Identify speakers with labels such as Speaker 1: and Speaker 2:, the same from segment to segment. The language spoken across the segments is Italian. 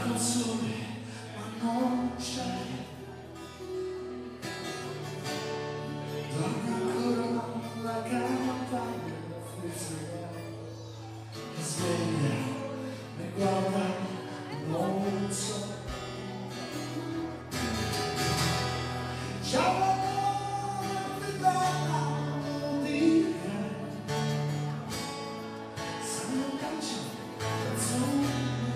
Speaker 1: col sole, ma non c'è. Dorme ancora la campagna frizzata, mi sveglia, mi guarda, non so. Ciao amore, donna, dire, se non caccia canzoni,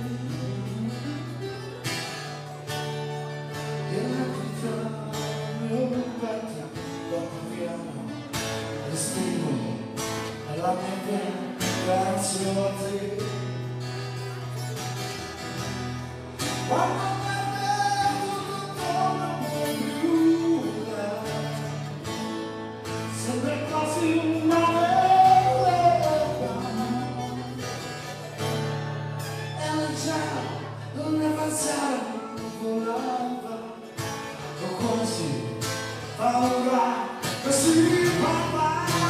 Speaker 1: e la vita mi obbetta, dopo piano, destino, alla mia verso a te. Quando sembra quasi una verità, e la già non ne pensare volava, o quasi paura che si parla.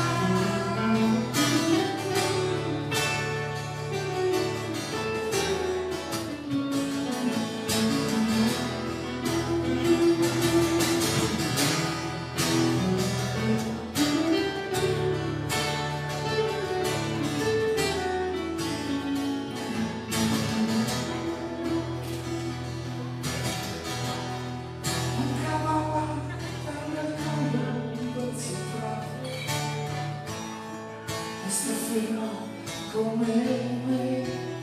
Speaker 1: Come me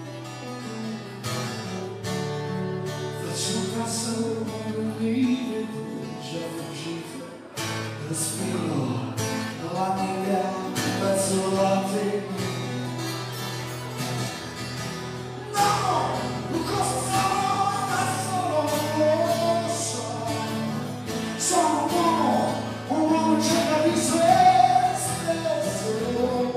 Speaker 1: faccio un passo mi vedo già fuggito, respiro la mia verso a te. No, cosa sono da solo non lo so, sono un uomo cerca di sé stesso.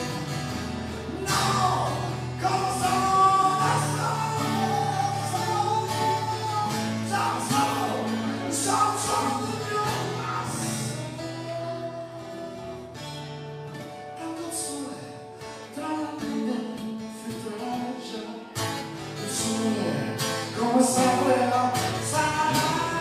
Speaker 1: Come sapeva sarà.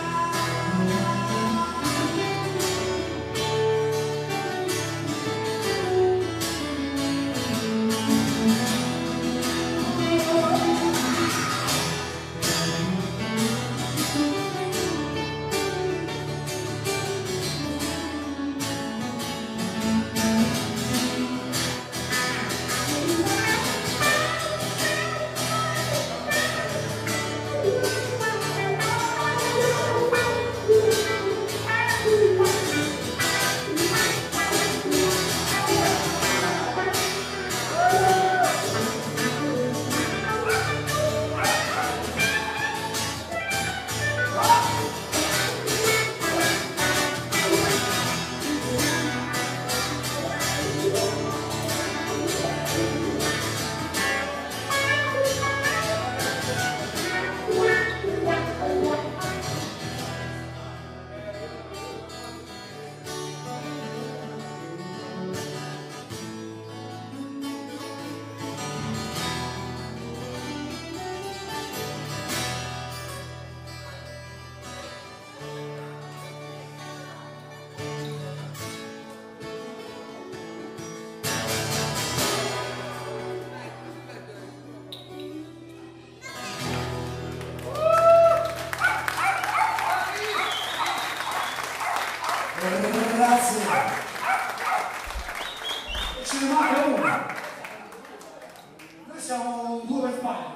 Speaker 1: Grazie. Ce ne manca una. Noi siamo due per fare.